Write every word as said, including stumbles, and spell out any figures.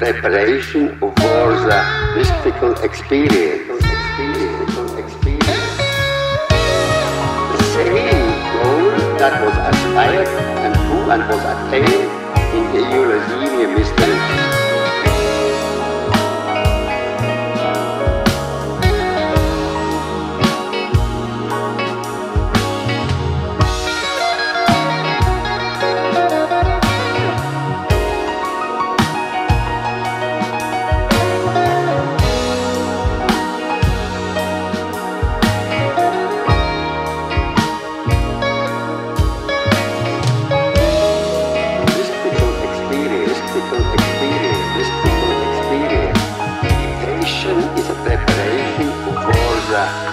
preparation for the mystical experience. The same goal that was aspired and who and was attained in the Eulogia mystery. Is a preparation for the